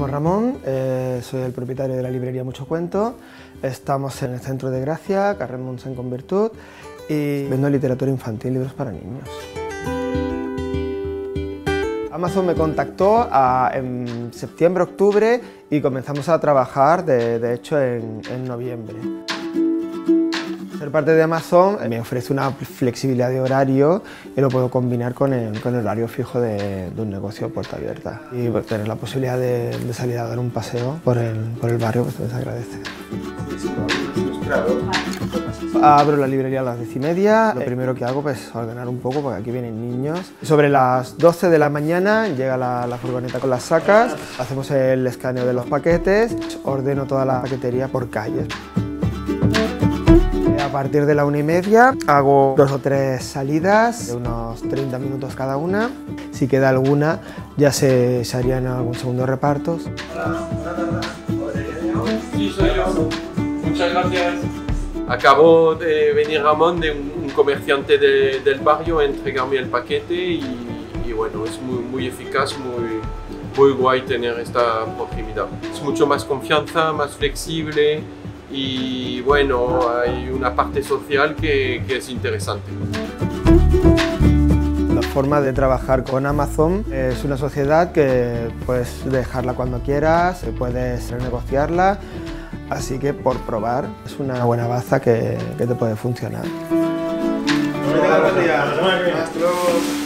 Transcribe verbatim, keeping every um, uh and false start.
Ramón, eh, soy el propietario de la librería Mucho Cuento. Estamos en el centro de Gracia, carrer Montseny con Virtut, y vendo literatura infantil, libros para niños. Amazon me contactó a, en septiembre, octubre y comenzamos a trabajar, de, de hecho, en, en noviembre. Ser parte de Amazon me ofrece una flexibilidad de horario y lo puedo combinar con el, con el horario fijo de, de un negocio a puerta abierta. Y pues, tener la posibilidad de, de salir a dar un paseo por el, por el barrio, pues se agradece. Abro la librería a las diez y media. Lo primero que hago pues, es ordenar un poco porque aquí vienen niños. Sobre las doce de la mañana llega la, la furgoneta con las sacas, hacemos el escaneo de los paquetes, ordeno toda la paquetería por calles. A partir de la una y media hago dos o tres salidas de unos treinta minutos cada una. Si queda alguna ya se, se harían algún segundo repartos. Sí, soy yo. Muchas gracias. Acabo de venir Ramón, de un, un comerciante de, del barrio, a entregarme el paquete y, y bueno, es muy, muy eficaz, muy, muy guay tener esta proximidad. Es mucho más confianza, más flexible. Y bueno, hay una parte social que, que es interesante. La forma de trabajar con Amazon es una sociedad que puedes dejarla cuando quieras, puedes renegociarla, así que por probar es una buena baza que, que te puede funcionar. Hasta luego.